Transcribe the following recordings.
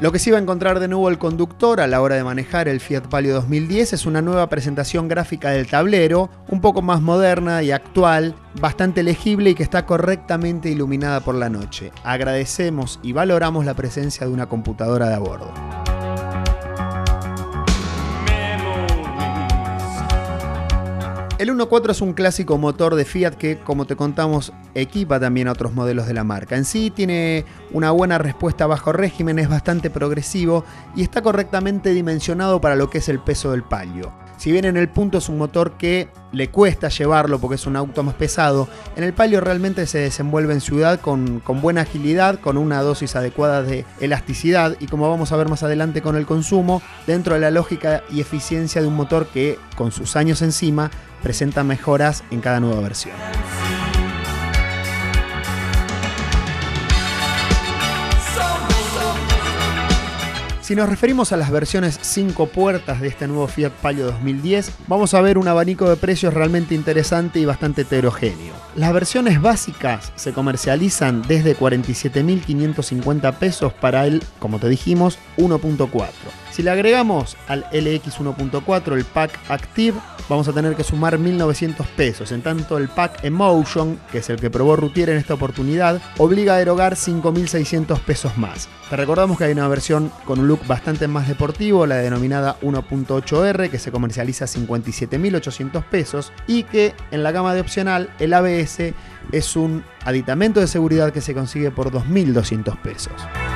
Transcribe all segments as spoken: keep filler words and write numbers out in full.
Lo que sí va a encontrar de nuevo el conductor a la hora de manejar el Fiat Palio dos mil diez es una nueva presentación gráfica del tablero, un poco más moderna y actual, bastante legible y que está correctamente iluminada por la noche. Agradecemos y valoramos la presencia de una computadora de a bordo. El uno punto cuatro es un clásico motor de Fiat que, como te contamos, equipa también a otros modelos de la marca. En sí tiene una buena respuesta bajo régimen, es bastante progresivo y está correctamente dimensionado para lo que es el peso del Palio. Si bien en el punto es un motor que le cuesta llevarlo porque es un auto más pesado, en el Palio realmente se desenvuelve en ciudad con, con buena agilidad, con una dosis adecuada de elasticidad y, como vamos a ver más adelante con el consumo, dentro de la lógica y eficiencia de un motor que, con sus años encima, presenta mejoras en cada nueva versión. Si nos referimos a las versiones cinco puertas de este nuevo Fiat Palio dos mil diez, vamos a ver un abanico de precios realmente interesante y bastante heterogéneo. Las versiones básicas se comercializan desde cuarenta y siete mil quinientos cincuenta pesos para el, como te dijimos, uno punto cuatro. Si le agregamos al L X uno punto cuatro el Pack Active, vamos a tener que sumar mil novecientos pesos. En tanto, el Pack Emotion, que es el que probó Routier en esta oportunidad, obliga a erogar cinco mil seiscientos pesos más. Te recordamos que hay una versión con un look bastante más deportivo, la denominada uno punto ocho R, que se comercializa a cincuenta y siete mil ochocientos pesos y que en la gama de opcional el A B S es un aditamento de seguridad que se consigue por dos mil doscientos pesos.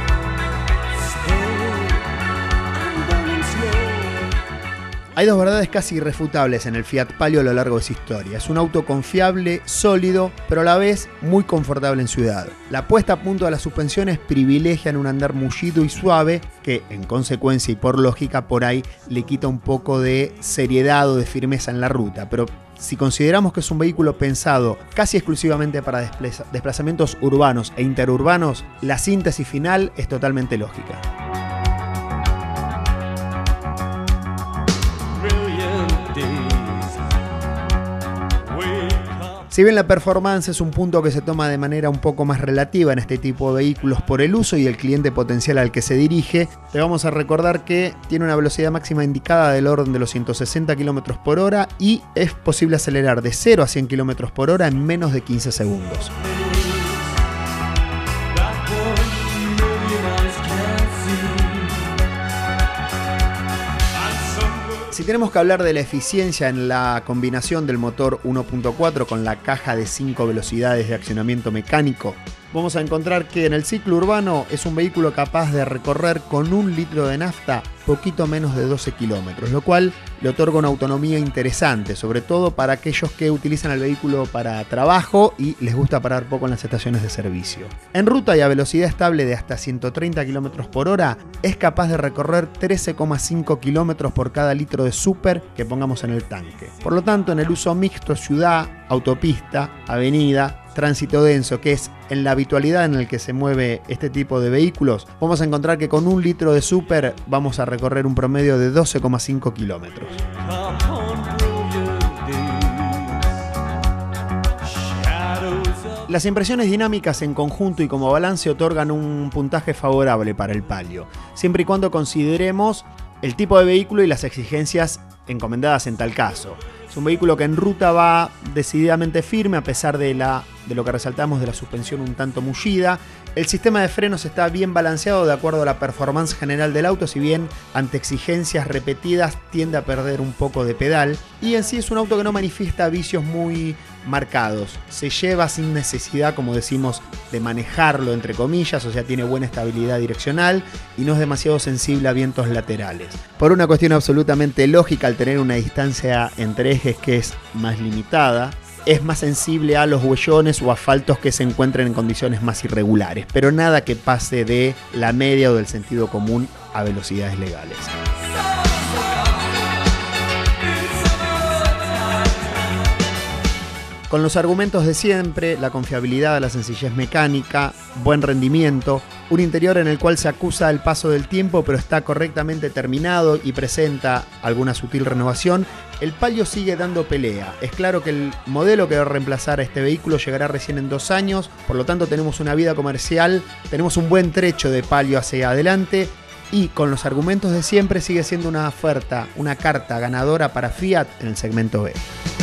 Hay dos verdades casi irrefutables en el Fiat Palio a lo largo de su historia. Es un auto confiable, sólido, pero a la vez muy confortable en ciudad. La puesta a punto de las suspensiones privilegian un andar mullido y suave que, en consecuencia y por lógica, por ahí le quita un poco de seriedad o de firmeza en la ruta. Pero si consideramos que es un vehículo pensado casi exclusivamente para desplaza- desplazamientos urbanos e interurbanos, la síntesis final es totalmente lógica. Si bien la performance es un punto que se toma de manera un poco más relativa en este tipo de vehículos por el uso y el cliente potencial al que se dirige, te vamos a recordar que tiene una velocidad máxima indicada del orden de los ciento sesenta kilómetros por hora y es posible acelerar de cero a cien kilómetros por hora en menos de quince segundos. Si tenemos que hablar de la eficiencia en la combinación del motor uno punto cuatro con la caja de cinco velocidades de accionamiento mecánico, vamos a encontrar que en el ciclo urbano es un vehículo capaz de recorrer con un litro de nafta poquito menos de doce kilómetros, lo cual le otorga una autonomía interesante, sobre todo para aquellos que utilizan el vehículo para trabajo y les gusta parar poco en las estaciones de servicio. En ruta y a velocidad estable de hasta ciento treinta kilómetros por hora, es capaz de recorrer trece coma cinco kilómetros por cada litro de súper que pongamos en el tanque. Por lo tanto, en el uso mixto ciudad, autopista, avenida, tránsito denso, que es en la habitualidad en el que se mueve este tipo de vehículos, vamos a encontrar que con un litro de súper vamos a recorrer un promedio de doce coma cinco kilómetros. Las impresiones dinámicas en conjunto y como balance otorgan un puntaje favorable para el Palio, siempre y cuando consideremos el tipo de vehículo y las exigencias encomendadas en tal caso. Es un vehículo que en ruta va decididamente firme a pesar de, la, de lo que resaltamos de la suspensión un tanto mullida. El sistema de frenos está bien balanceado de acuerdo a la performance general del auto, si bien ante exigencias repetidas tiende a perder un poco de pedal. Y en sí es un auto que no manifiesta vicios muy marcados. Se lleva sin necesidad, como decimos, de manejarlo entre comillas, o sea, tiene buena estabilidad direccional y no es demasiado sensible a vientos laterales. Por una cuestión absolutamente lógica, al tener una distancia entre ejes que es más limitada, es más sensible a los huellones o asfaltos que se encuentren en condiciones más irregulares, pero nada que pase de la media o del sentido común a velocidades legales. Con los argumentos de siempre, la confiabilidad, la sencillez mecánica, buen rendimiento, un interior en el cual se acusa el paso del tiempo pero está correctamente terminado y presenta alguna sutil renovación, el Palio sigue dando pelea. Es claro que el modelo que va a reemplazar a este vehículo llegará recién en dos años, por lo tanto tenemos una vida comercial, tenemos un buen trecho de Palio hacia adelante y con los argumentos de siempre sigue siendo una oferta, una carta ganadora para Fiat en el segmento B.